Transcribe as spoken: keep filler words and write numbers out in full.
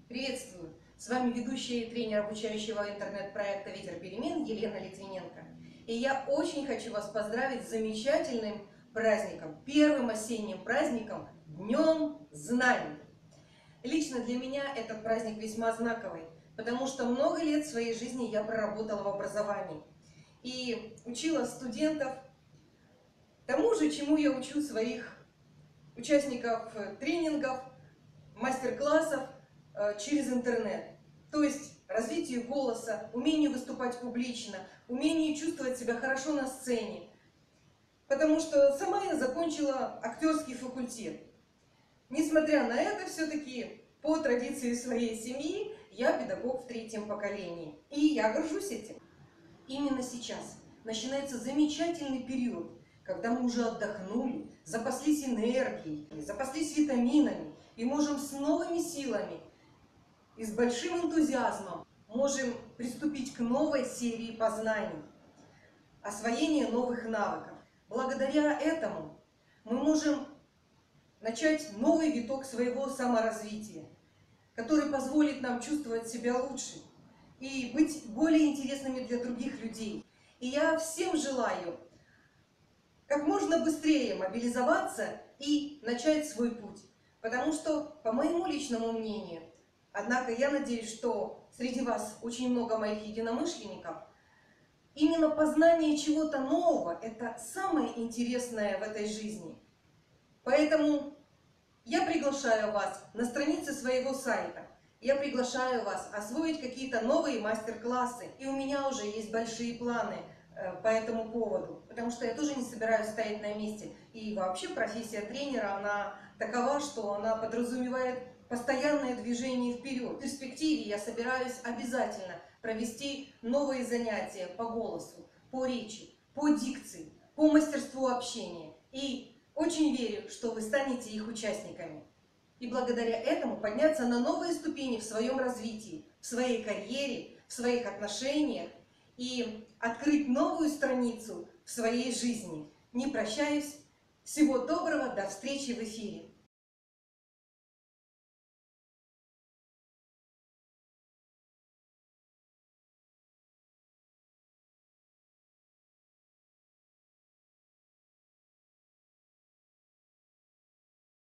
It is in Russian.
Приветствую! С вами ведущая и тренер обучающего интернет-проекта «Ветер перемен» Елена Литвиненко. И я очень хочу вас поздравить с замечательным праздником, первым осенним праздником – Днем Знаний. Лично для меня этот праздник весьма знаковый, потому что много лет в своей жизни я проработала в образовании и учила студентов тому же, чему я учу своих участников тренингов, мастер-классов через интернет. То есть развитию голоса, умению выступать публично, умению чувствовать себя хорошо на сцене. Потому что сама я закончила актерский факультет. Несмотря на это, все-таки по традиции своей семьи я педагог в третьем поколении. И я горжусь этим. Именно сейчас начинается замечательный период, когда мы уже отдохнули, запаслись энергией, запаслись витаминами и можем с новыми силами и с большим энтузиазмом можем приступить к новой серии познаний, освоения новых навыков. Благодаря этому мы можем начать новый виток своего саморазвития, который позволит нам чувствовать себя лучше и быть более интересными для других людей. И я всем желаю как можно быстрее мобилизоваться и начать свой путь. Потому что, по моему личному мнению, однако я надеюсь, что среди вас очень много моих единомышленников, именно познание чего-то нового – это самое интересное в этой жизни. Поэтому я приглашаю вас на странице своего сайта. Я приглашаю вас освоить какие-то новые мастер-классы. И у меня уже есть большие планы по этому поводу. Потому что я тоже не собираюсь стоять на месте. И вообще профессия тренера, она такова, что она подразумевает постоянное движение вперед. В перспективе я собираюсь обязательно провести новые занятия по голосу, по речи, по дикции, по мастерству общения. И очень верю, что вы станете их участниками. И благодаря этому подняться на новые ступени в своем развитии, в своей карьере, в своих отношениях и открыть новую страницу в своей жизни. Не прощаюсь. Всего доброго. До встречи в эфире.